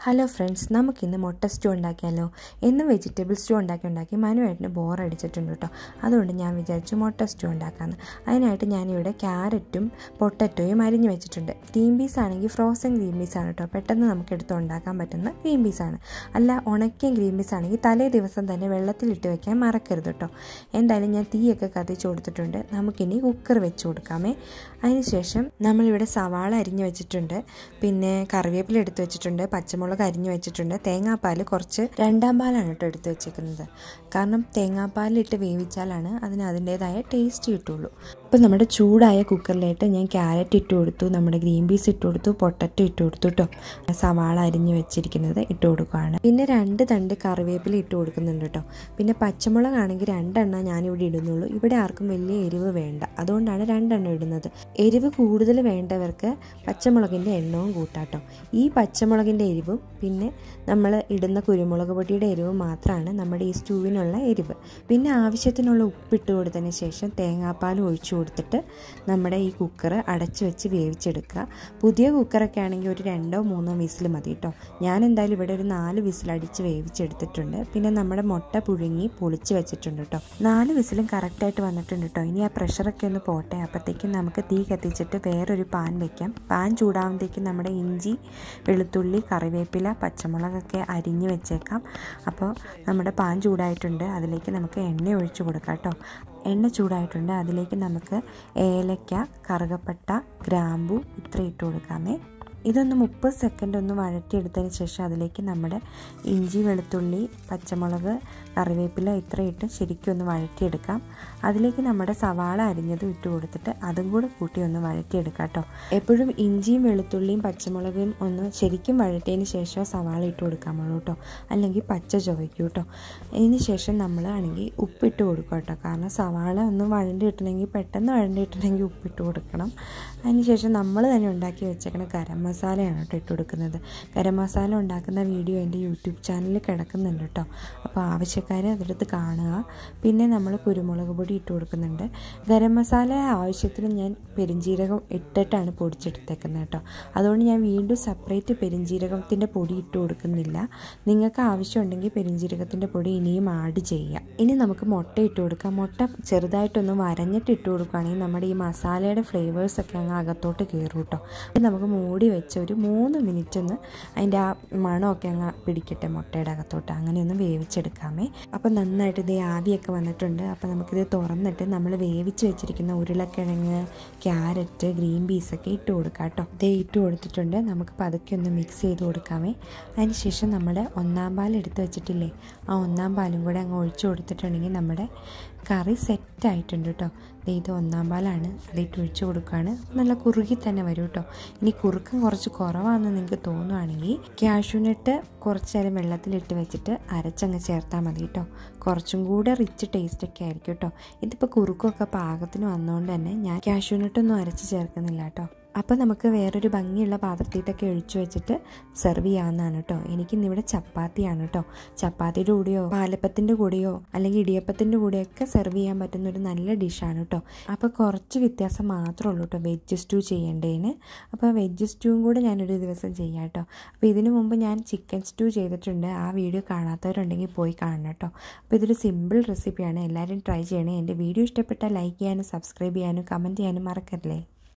Hello friends, നമുക്കിന്ന് മുട്ട stew ഉണ്ടാക്കിയാലോ. എന്നും വെജിറ്റബിൾ സ്റ്റൂ ഉണ്ടാക്കി മനുവായിട്ടിന് ബോറടിച്ചിട്ടുണ്ട് കേട്ടോ. അതുകൊണ്ട് ഞാൻ വിചാരിച്ചു മുട്ട സ്റ്റൂ ഉണ്ടാക്കാമെന്ന്. അതിനായിട്ട് ഞാനിവിടെ ക്യാരറ്റും പൊട്ടറ്റോയും അരിഞ്ഞ് വെച്ചിട്ടുണ്ട്. ഗ്രീൻ പീസ് ആണെങ്കിൽ ഫ്രോസൺ ഗ്രീൻ പീസാണ് കേട്ടോ. പെട്ടെന്ന് നമുക്ക് എടുത്ത് ഉണ്ടാക്കാൻ പറ്റുന്ന ഗ്രീൻ പീസാണ്. അല്ല, ഉണക്കിയ ഗ്രീൻ പീസ് ആണെങ്കിൽ തലേ ദിവസം തന്നെ വെള്ളത്തിലിട്ട് വെക്കാൻ മറക്കരുത് കേട്ടോ. എന്തായാലും ഞാൻ തീയൊക്കെ കത്തിച്ച് കൊടുത്തിട്ടുണ്ട്. നമുക്കിനി കുക്കർ വെച്ച് കൊടുക്കാമേ. അതിനുശേഷം നമ്മളിവിടെ സവാള അരിഞ്ഞ് വെച്ചിട്ടുണ്ട്, പിന്നെ കറിവേപ്പില എടുത്ത് വെച്ചിട്ടുണ്ട്, പച്ചമുളക് അരിഞ്ഞു വെച്ചിട്ടുണ്ട്, തേങ്ങാപ്പാൽ കുറച്ച് രണ്ടാം പാലാണ് കേട്ടോ എടുത്ത് വെച്ചേക്കുന്നത്. കാരണം തേങ്ങാപ്പാലിട്ട് വേവിച്ചാലാണ് അതിന് അതിൻ്റേതായ ടേസ്റ്റ് കിട്ടുള്ളൂ. ഇപ്പം നമ്മുടെ ചൂടായ കുക്കറിലായിട്ട് ഞാൻ ക്യാരറ്റ് ഇട്ട് കൊടുത്തു, നമ്മുടെ ഗ്രീൻ പീസ് ഇട്ട് കൊടുത്തു, പൊട്ടറ്റോ ഇട്ട് കൊടുത്തു കേട്ടോ. സവാള അരിഞ്ഞ് വെച്ചിരിക്കുന്നത് ഇട്ട് കൊടുക്കുകയാണ്. പിന്നെ 2 തണ്ട് കറിവേപ്പില ഇട്ട് കൊടുക്കുന്നുണ്ട് കേട്ടോ. പിന്നെ പച്ചമുളകാണെങ്കിൽ 2 എണ്ണം ഞാനിവിടെ ഇടുന്നുള്ളൂ. ഇവിടെ ആർക്കും വലിയ എരിവ് വേണ്ട, അതുകൊണ്ടാണ് 2 എണ്ണം ഇടുന്നത്. എരിവ് കൂടുതൽ വേണ്ടവർക്ക് പച്ചമുളകിൻ്റെ എണ്ണവും കൂട്ടാട്ടോ. ഈ പച്ചമുളകിൻ്റെ എരിവും പിന്നെ നമ്മൾ ഇടുന്ന കുരുമുളക് പൊടിയുടെ എരിവും മാത്രമാണ് നമ്മുടെ ഈ സ്റ്റൂവിനുള്ള എരിവ്. പിന്നെ ആവശ്യത്തിനുള്ള ഉപ്പിട്ട് കൊടുത്തതിന് ശേഷം തേങ്ങാപ്പാൽ ഒഴിച്ചു കൊടുത്തിട്ട് നമ്മുടെ ഈ കുക്കർ അടച്ചു വെച്ച് വേവിച്ചെടുക്കുക. പുതിയ കുക്കറൊക്കെ ആണെങ്കിൽ ഒരു 2-3 വിസിൽ മതി കേട്ടോ. ഞാൻ എന്തായാലും ഇവിടെ ഒരു 4 വിസിൽ അടിച്ച് വേവിച്ചെടുത്തിട്ടുണ്ട്. പിന്നെ നമ്മുടെ മുട്ട പുഴുങ്ങി പൊളിച്ച് വെച്ചിട്ടുണ്ട് കേട്ടോ. 4 വിസിലും കറക്റ്റായിട്ട് വന്നിട്ടുണ്ട് കേട്ടോ. ഇനി ആ പ്രഷറൊക്കെ ഒന്ന് പോട്ടെ. അപ്പോഴത്തേക്കും നമുക്ക് തീ കത്തിച്ചിട്ട് വേറൊരു പാൻ വയ്ക്കാം. പാൻ ചൂടാകുമ്പോഴത്തേക്കും നമ്മുടെ ഇഞ്ചി, വെളുത്തുള്ളി, കറിവേപ്പില, പച്ചമുളകൊക്കെ അരിഞ്ഞ് വെച്ചേക്കാം. അപ്പോൾ നമ്മുടെ പാൻ ചൂടായിട്ടുണ്ട്. അതിലേക്ക് നമുക്ക് എണ്ണ ഒഴിച്ച് കൊടുക്കാം കേട്ടോ. എണ്ണ ചൂടായിട്ടുണ്ട്. അതിലേക്ക് നമുക്ക് ഏലക്ക, കറുകപ്പട്ട, ഗ്രാമ്പു ഇത്ര ഇട്ട് കൊടുക്കാമേ. ഇതൊന്ന് 30 സെക്കൻഡ് ഒന്ന് വഴറ്റിയെടുത്തതിന് ശേഷം അതിലേക്ക് നമ്മുടെ ഇഞ്ചി, വെളുത്തുള്ളി, പച്ചമുളക്, കറിവേപ്പില ഇത്ര ഇട്ട് ശരിക്കും ഒന്ന് വഴറ്റിയെടുക്കാം. അതിലേക്ക് നമ്മുടെ സവാള അരിഞ്ഞത് ഇട്ട് കൊടുത്തിട്ട് അതും കൂടെ കൂട്ടി ഒന്ന് വഴറ്റിയെടുക്കാം കേട്ടോ. എപ്പോഴും ഇഞ്ചിയും വെളുത്തുള്ളിയും പച്ചമുളകും ഒന്ന് ശരിക്കും വഴറ്റിയതിന് ശേഷം സവാള ഇട്ട് കൊടുക്കാമുള്ളൂ കേട്ടോ, അല്ലെങ്കിൽ പച്ച ചുവയ്ക്കും കേട്ടോ. അതിന് ശേഷം നമ്മൾ ആണെങ്കിൽ ഉപ്പിട്ട് കൊടുക്കുക കേട്ടോ. കാരണം സവാള ഒന്ന് വഴണ്ടി കിട്ടണമെങ്കിൽ, പെട്ടെന്ന് വഴണ്ടി കിട്ടണമെങ്കിൽ ഉപ്പിട്ട് കൊടുക്കണം. അതിന് ശേഷം നമ്മൾ തന്നെ ഉണ്ടാക്കി വെച്ചേക്കണ ഗരം മസാലയാണ് കേട്ടോ ഇട്ട് കൊടുക്കുന്നത്. ഗരം മസാല ഉണ്ടാക്കുന്ന വീഡിയോ എൻ്റെ യൂട്യൂബ് ചാനലിൽ കിടക്കുന്നുണ്ട് കേട്ടോ. അപ്പോൾ ആവശ്യക്കാർ അതെടുത്ത് കാണുക. പിന്നെ നമ്മൾ കുരുമുളക് പൊടി ഇട്ട് കൊടുക്കുന്നുണ്ട്. ഗരം മസാല ആവശ്യത്തിന് ഞാൻ പെരുംജീരകം ഇട്ടിട്ടാണ് പൊടിച്ചെടുത്തേക്കുന്നത് കേട്ടോ. അതുകൊണ്ട് ഞാൻ വീണ്ടും സെപ്പറേറ്റ് പെരുംജീരകത്തിൻ്റെ പൊടി ഇട്ട് കൊടുക്കുന്നില്ല. നിങ്ങൾക്ക് ആവശ്യമുണ്ടെങ്കിൽ പെരുംജീരകത്തിൻ്റെ പൊടി ഇനിയും ആഡ് ചെയ്യാം. ഇനി നമുക്ക് മുട്ട ഇട്ട് കൊടുക്കാം. മുട്ട ചെറുതായിട്ടൊന്ന് വരഞ്ഞിട്ട് ഇട്ട് കൊടുക്കുകയാണെങ്കിൽ നമ്മുടെ ഈ മസാലയുടെ ഫ്ലേവേഴ്സൊക്കെ അങ്ങ് അകത്തോട്ട് കയറും കേട്ടോ. നമുക്ക് മൂടി വെച്ച് ഒരു 3 മിനിറ്റ് ഒന്ന് അതിൻ്റെ ആ മണമൊക്കെ അങ്ങ് പിടിക്കട്ടെ മുട്ടയുടെ അകത്തോട്ട്. അങ്ങനെയൊന്ന് വേവിച്ചെടുക്കാമേ. അപ്പോൾ നന്നായിട്ട് ഇതേ ആവിയൊക്കെ വന്നിട്ടുണ്ട്. അപ്പോൾ നമുക്കിത് തുറന്നിട്ട് നമ്മൾ വേവിച്ച് വെച്ചിരിക്കുന്ന ഉരുളക്കിഴങ്ങ്, ക്യാരറ്റ്, ഗ്രീൻ പീസൊക്കെ ഇട്ട് കൊടുക്കാം കേട്ടോ. ഇതേ ഇട്ട് കൊടുത്തിട്ടുണ്ട്. നമുക്ക് പതുക്കെ ഒന്ന് മിക്സ് ചെയ്ത് കൊടുക്കാമേ. അതിന് ശേഷം നമ്മുടെ 1-ാം പാൽ എടുത്ത് വെച്ചിട്ടില്ലേ, ആ 1-ാം പാലും കൂടെ അങ്ങ് ഒഴിച്ചു കൊടുത്തിട്ടുണ്ടെങ്കിൽ നമ്മുടെ കറി സെറ്റായിട്ടുണ്ട് കേട്ടോ. ഇത് 1-ാം പാലാണ്, അതിട്ട് ഒഴിച്ച് കൊടുക്കുകയാണ്. നല്ല കുറുകി തന്നെ വരും കേട്ടോ. ഇനി കുറുക്കം കുറച്ച് കുറവാണെന്ന് നിങ്ങൾക്ക് തോന്നുകയാണെങ്കിൽ കാഷ്യൂനട്ട് കുറച്ച് നേരം വെള്ളത്തിലിട്ട് വെച്ചിട്ട് അരച്ചങ്ങ് ചേർത്താൽ മതി കേട്ടോ. കുറച്ചും കൂടെ റിച്ച് ടേസ്റ്റൊക്കെ ആയിരിക്കും കേട്ടോ. ഇതിപ്പോൾ കുറുക്കൊക്കെ പാകത്തിന് വന്നുകൊണ്ട് തന്നെ ഞാൻ കാഷ്യൂനട്ടൊന്നും അരച്ച് ചേർക്കുന്നില്ല കേട്ടോ. അപ്പോൾ നമുക്ക് വേറൊരു ഭംഗിയുള്ള പാത്രത്തിട്ടൊക്കെ ഒഴിച്ചു വെച്ചിട്ട് സെർവ് ചെയ്യാവുന്നതാണ് കേട്ടോ. എനിക്കിന്നിവിടെ ചപ്പാത്തിയാണ് കേട്ടോ. ചപ്പാത്തിയുടെ കൂടെയോ പാലപ്പത്തിൻ്റെ കൂടെയോ അല്ലെങ്കിൽ ഇടിയപ്പത്തിൻ്റെ കൂടെയൊക്കെ സെർവ് ചെയ്യാൻ പറ്റുന്ന ഒരു നല്ല ഡിഷാണ് കേട്ടോ. അപ്പോൾ കുറച്ച് വ്യത്യാസം മാത്രമേ ഉള്ളൂ കേട്ടോ വെജ് സ്റ്റൂ ചെയ്യേണ്ടതിന്. അപ്പോൾ വെജ് സ്റ്റൂവും കൂടെ ഞാനൊരു ദിവസം ചെയ്യാം കേട്ടോ. അപ്പോൾ ഇതിനു മുമ്പ് ഞാൻ ചിക്കൻ സ്റ്റൂ ചെയ്തിട്ടുണ്ട്. ആ വീഡിയോ കാണാത്തവരുണ്ടെങ്കിൽ പോയി കാണണം കേട്ടോ. അപ്പോൾ ഇതൊരു സിമ്പിൾ റെസിപ്പിയാണ്. എല്ലാവരും ട്രൈ ചെയ്യണേ. എൻ്റെ വീഡിയോ ഇഷ്ടപ്പെട്ടാൽ ലൈക്ക് ചെയ്യാനും സബ്സ്ക്രൈബ് ചെയ്യാനും കമൻറ്റ് ചെയ്യാനും മറക്കരുതേ.